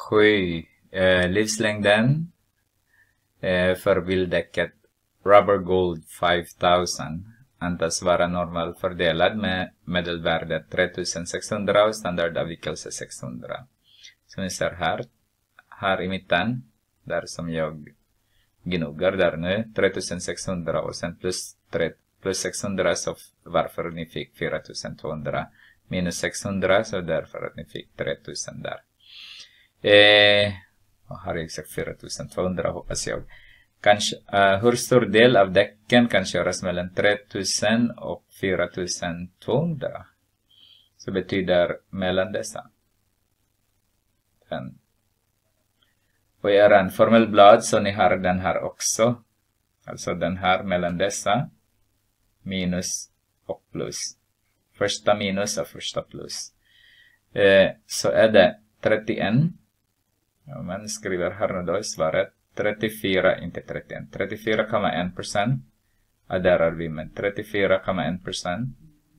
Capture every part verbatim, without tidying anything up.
sju. Eh, livslängden eh, för bildäcket Rubber Gold five thousand antas vara normalfördelad med medelvärdet tre tusen sexhundra och standardavvikelse sexhundra. Som ni ser här, här i mitten, där som jag gnuggar där nu, tre tusen sexhundra och sen plus, tre, plus sexhundra, så varför ni fick fyra tusen tvåhundra, minus sexhundra, så därför att ni fick tre tusen där. Eh, och här är exakt fyra tusen tvåhundra, hoppas jag. Kanske, uh, hur stor del av däcken kan köras mellan tre tusen och fyra tusen tvåhundra? Så betyder mellan dessa. Den. Och i er formelblad så ni har den här också. Alltså den här mellan dessa. Minus och plus. Första minus och första plus. Eh, så är det trettioen. Ja, man skriver här nu då i svaret. trettiofyra, inte trettioen. trettiofyra komma en procent. Adderar vi med trettiofyra komma en procent.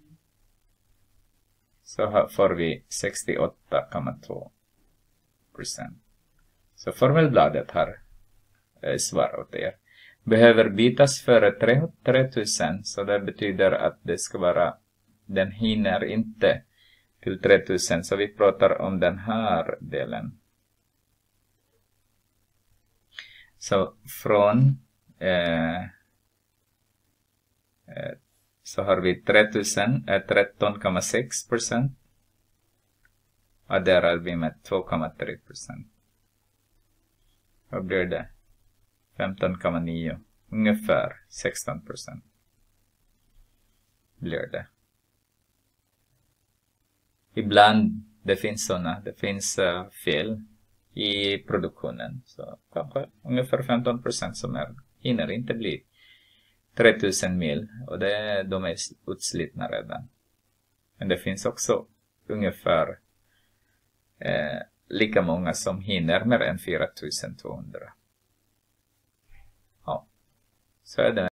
Så får vi sextioåtta komma två procent. Så formelbladet har eh, svar åt er. Behöver bytas före tre tusen. Så det betyder att det ska vara, den hinner inte till tre tusen. Så vi pratar om den här delen. Så från eh, eh, så har vi tre tusen, eh, tretton komma sex procent. Adderar vi med två komma tre procent. Vad blir det? femton komma nio. Ungefär sexton procent. Blir det. Ibland det finns sådana, det finns uh, fel i produktionen. Så kanske ungefär femton procent som är, hinner inte bli tre tusen mil. Och det, de är utslitna redan. Men det finns också ungefär eh, lika många som hinner mer än fyra tusen tvåhundra. Ja, så är det.